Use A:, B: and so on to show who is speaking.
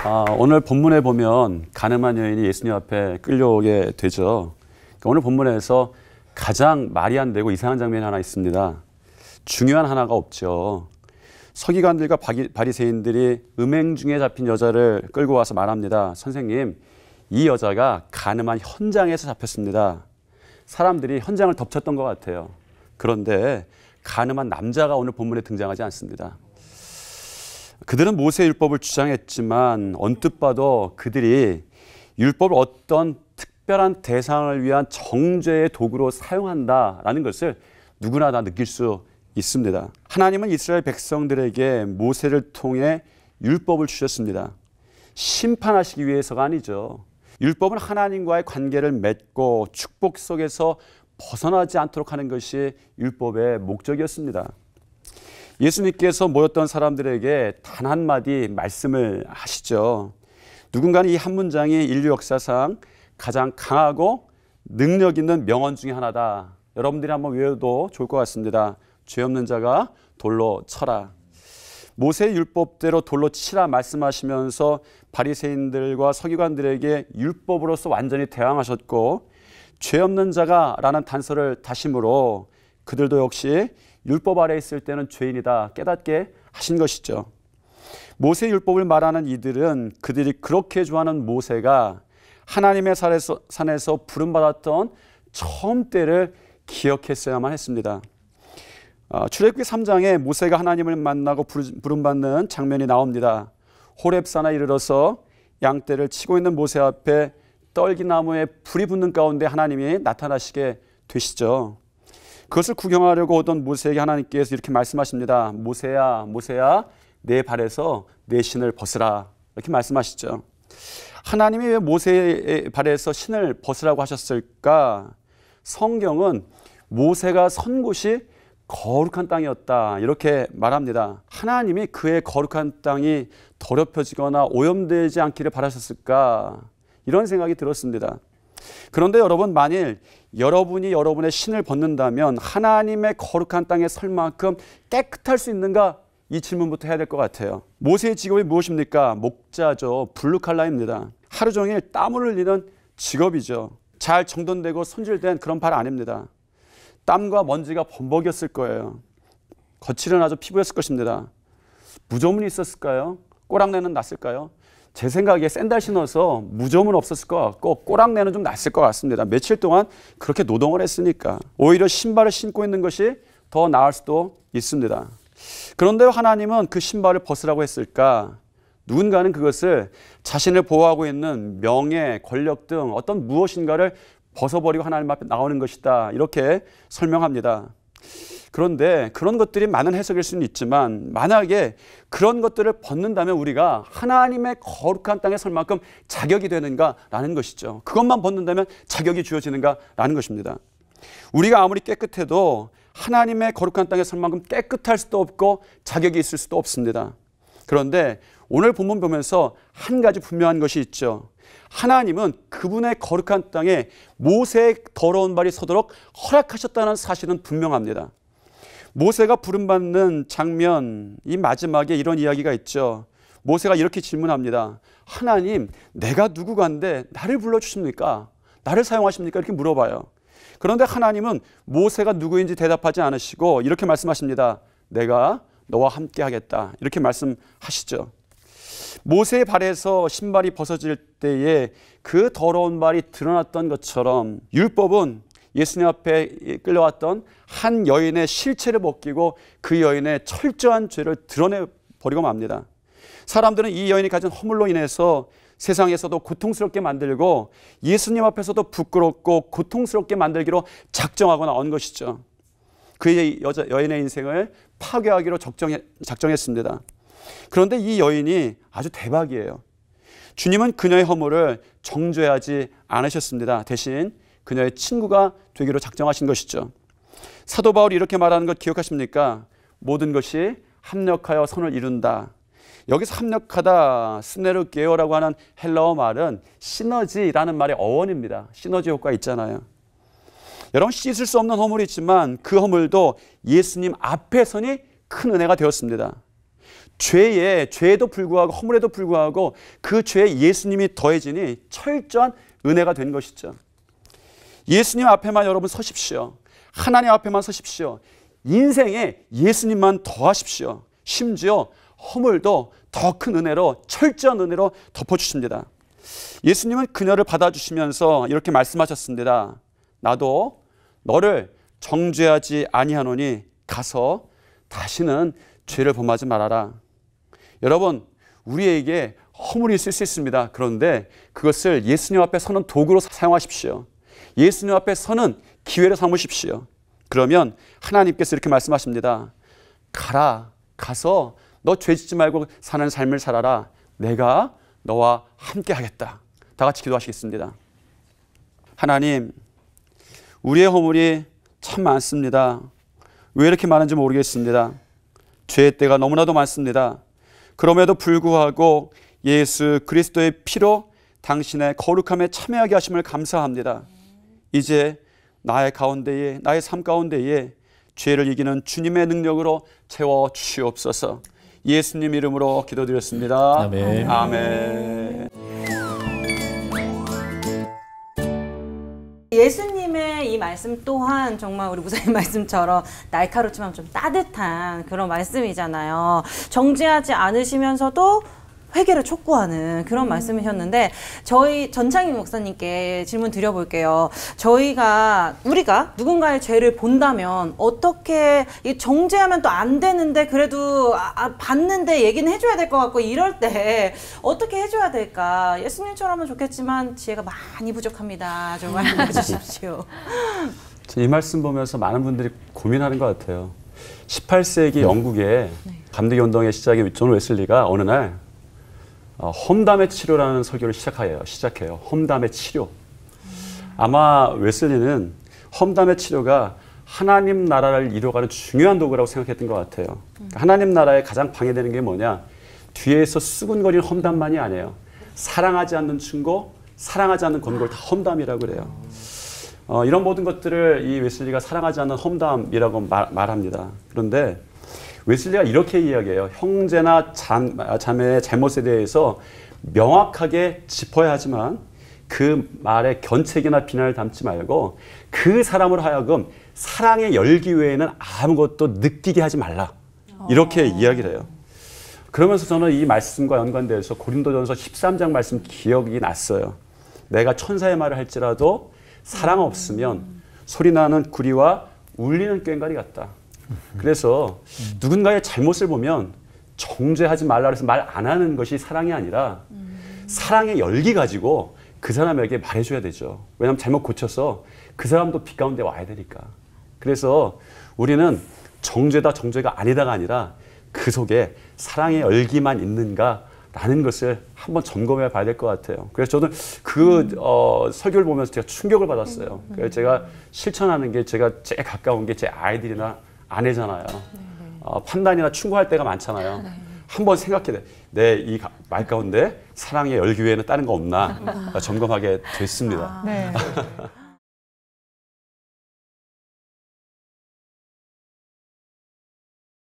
A: 오늘 본문에 보면 가늠한 여인이 예수님 앞에 끌려오게 되죠. 오늘 본문에서 가장 말이 안 되고 이상한 장면이 하나 있습니다. 중요한 하나가 없죠. 서기관들과 바리새인들이 음행 중에 잡힌 여자를 끌고 와서 말합니다. 선생님, 이 여자가 가늠한 현장에서 잡혔습니다. 사람들이 현장을 덮쳤던 것 같아요. 그런데 가늠한 남자가 오늘 본문에 등장하지 않습니다. 그들은 모세의 율법을 주장했지만 언뜻 봐도 그들이 율법을 어떤 특별한 대상을 위한 정죄의 도구로 사용한다라는 것을 누구나 다 느낄 수 있습니다. 하나님은 이스라엘 백성들에게 모세를 통해 율법을 주셨습니다. 심판하시기 위해서가 아니죠. 율법은 하나님과의 관계를 맺고 축복 속에서 벗어나지 않도록 하는 것이 율법의 목적이었습니다. 예수님께서 모였던 사람들에게 단 한마디 말씀을 하시죠. 누군가는 이 한 문장이 인류 역사상 가장 강하고 능력 있는 명언 중에 하나다. 여러분들이 한번 외워도 좋을 것 같습니다. 죄 없는 자가 돌로 쳐라. 모세의 율법대로 돌로 치라 말씀하시면서 바리새인들과 서기관들에게 율법으로서 완전히 대항하셨고, 죄 없는 자가 라는 단서를 다심으로 그들도 역시 율법 아래 있을 때는 죄인이다 깨닫게 하신 것이죠. 모세의 율법을 말하는 이들은 그들이 그렇게 좋아하는 모세가 하나님의 산에서 부름받았던 처음 때를 기억했어야만 했습니다. 출애굽기 3장에 모세가 하나님을 만나고 부름받는 장면이 나옵니다. 호렙산에 이르러서 양떼를 치고 있는 모세 앞에 떨기나무에 불이 붙는 가운데 하나님이 나타나시게 되시죠. 그것을 구경하려고 오던 모세에게 하나님께서 이렇게 말씀하십니다. 모세야, 모세야, 내 발에서 내 신을 벗으라. 이렇게 말씀하시죠. 하나님이 왜 모세의 발에서 신을 벗으라고 하셨을까? 성경은 모세가 선 곳이 거룩한 땅이었다 이렇게 말합니다. 하나님이 그의 거룩한 땅이 더럽혀지거나 오염되지 않기를 바라셨을까? 이런 생각이 들었습니다. 그런데 여러분, 만일 여러분이 여러분의 신을 벗는다면 하나님의 거룩한 땅에 설 만큼 깨끗할 수 있는가? 이 질문부터 해야 될 것 같아요. 모세의 직업이 무엇입니까? 목자죠. 블루칼라입니다. 하루 종일 땀을 흘리는 직업이죠. 잘 정돈되고 손질된 그런 발 아닙니다. 땀과 먼지가 범벅이었을 거예요. 거칠은 아주 피부였을 것입니다. 무좀은 있었을까요? 꼬랑내는 났을까요? 제 생각에 샌들 신어서 무좀은 없었을 것 같고 꼬랑내는 좀 났을 것 같습니다. 며칠 동안 그렇게 노동을 했으니까 오히려 신발을 신고 있는 것이 더 나을 수도 있습니다. 그런데 하나님은 그 신발을 벗으라고 했을까? 누군가는 그것을 자신을 보호하고 있는 명예, 권력 등 어떤 무엇인가를 벗어버리고 하나님 앞에 나오는 것이다 이렇게 설명합니다. 그런데 그런 것들이 많은 해석일 수는 있지만 만약에 그런 것들을 벗는다면 우리가 하나님의 거룩한 땅에 설 만큼 자격이 되는가라는 것이죠. 그것만 벗는다면 자격이 주어지는가라는 것입니다. 우리가 아무리 깨끗해도 하나님의 거룩한 땅에 설 만큼 깨끗할 수도 없고 자격이 있을 수도 없습니다. 그런데 오늘 본문 보면서 한 가지 분명한 것이 있죠. 하나님은 그분의 거룩한 땅에 모세의 더러운 발이 서도록 허락하셨다는 사실은 분명합니다. 모세가 부름받는 장면, 이 마지막에 이런 이야기가 있죠. 모세가 이렇게 질문합니다. 하나님, 내가 누구간데 나를 불러주십니까? 나를 사용하십니까? 이렇게 물어봐요. 그런데 하나님은 모세가 누구인지 대답하지 않으시고 이렇게 말씀하십니다. 내가 너와 함께 하겠다. 이렇게 말씀하시죠. 모세의 발에서 신발이 벗어질 때에 그 더러운 발이 드러났던 것처럼 율법은 예수님 앞에 끌려왔던 한 여인의 실체를 벗기고 그 여인의 철저한 죄를 드러내버리고 맙니다. 사람들은 이 여인이 가진 허물로 인해서 세상에서도 고통스럽게 만들고 예수님 앞에서도 부끄럽고 고통스럽게 만들기로 작정하고 나온 것이죠. 그 여인의 인생을 파괴하기로 작정했습니다. 그런데 이 여인이 아주 대박이에요. 주님은 그녀의 허물을 정죄하지 않으셨습니다. 대신 그녀의 친구가 되기로 작정하신 것이죠. 사도 바울이 이렇게 말하는 것 기억하십니까? 모든 것이 합력하여 선을 이룬다. 여기서 합력하다, 스네르게오라고 하는 헬라어 말은 시너지라는 말의 어원입니다. 시너지 효과 있잖아요. 여러분, 씻을 수 없는 허물이 있지만 그 허물도 예수님 앞에 서니 큰 은혜가 되었습니다. 죄에도 불구하고 허물에도 불구하고 그 죄에 예수님이 더해지니 철저한 은혜가 된 것이죠. 예수님 앞에만 여러분 서십시오. 하나님 앞에만 서십시오. 인생에 예수님만 더하십시오. 심지어 허물도 더 큰 은혜로, 철저한 은혜로 덮어주십니다. 예수님은 그녀를 받아주시면서 이렇게 말씀하셨습니다. 나도 너를 정죄하지 아니하노니 가서 다시는 죄를 범하지 말아라. 여러분, 우리에게 허물이 있을 수 있습니다. 그런데 그것을 예수님 앞에 서는 도구로 사용하십시오. 예수님 앞에 서는 기회로 삼으십시오. 그러면 하나님께서 이렇게 말씀하십니다. 가라, 가서 너 죄 짓지 말고 사는 삶을 살아라. 내가 너와 함께 하겠다. 다 같이 기도하시겠습니다. 하나님, 우리의 허물이 참 많습니다. 왜 이렇게 많은지 모르겠습니다. 죄의 때가 너무나도 많습니다. 그럼에도 불구하고 예수 그리스도의 피로 당신의 거룩함에 참여하게 하심을 감사합니다. 이제 나의 가운데에, 나의 삶 가운데에 죄를 이기는 주님의 능력으로 채워 주시옵소서. 예수님 이름으로 기도드렸습니다.
B: 아멘.
A: 아멘.
C: 예수님의 이 말씀 또한 정말 우리 목사님 말씀처럼 날카롭지만 좀 따뜻한 그런 말씀이잖아요. 정죄하지 않으시면서도 회개를 촉구하는 그런 말씀이셨는데, 저희 전창희 목사님께 질문 드려볼게요. 우리가 누군가의 죄를 본다면 어떻게, 정죄하면 또 안 되는데 그래도 봤는데 얘기는 해줘야 될 것 같고 이럴 때 어떻게 해줘야 될까? 예수님처럼은 좋겠지만 지혜가 많이 부족합니다. 좀 알려주십시오.
A: 이 말씀 보면서 많은 분들이 고민하는 것 같아요. 18세기 영국의 감리교 운동의 시작인 존 웨슬리가 어느 날 험담의 치료라는 설교를 시작해요. 험담의 치료. 아마 웨슬리는 험담의 치료가 하나님 나라를 이루어가는 중요한 도구라고 생각했던 것 같아요. 하나님 나라에 가장 방해되는 게 뭐냐? 뒤에서 수군거리는 험담만이 아니에요. 사랑하지 않는 충고, 사랑하지 않는 권고를 다 험담이라고 그래요. 이런 모든 것들을 이 웨슬리가 사랑하지 않는 험담이라고 말합니다. 그런데 웨슬리가 이렇게 이야기해요. 형제나 자매의 잘못에 대해서 명확하게 짚어야 하지만 그 말에 견책이나 비난을 담지 말고 그 사람으로 하여금 사랑의 열기 외에는 아무것도 느끼게 하지 말라. 이렇게 이야기를 해요. 그러면서 저는 이 말씀과 연관돼서 고린도전서 13장 말씀 기억이 났어요. 내가 천사의 말을 할지라도 사랑 없으면 소리나는 구리와 울리는 꽹과리 같다. 그래서 누군가의 잘못을 보면 정죄하지 말라 해서 말 안 하는 것이 사랑이 아니라 사랑의 열기 가지고 그 사람에게 말해줘야 되죠. 왜냐하면 잘못 고쳐서 그 사람도 빛 가운데 와야 되니까. 그래서 우리는 정죄다 정죄가 아니다가 아니라 그 속에 사랑의 열기만 있는가라는 것을 한번 점검해 봐야 될 것 같아요. 그래서 저는 그 설교를 보면서 제가 충격을 받았어요. 그래서 제가 실천하는 게 제가 제일 가까운 게 제 아이들이나 아내잖아요. 판단이나 충고할 때가 많잖아요. 한번 생각해, 내 이 말 가운데 사랑의 열기 외에는 다른 거 없나 점검하게 됐습니다.
D: 네.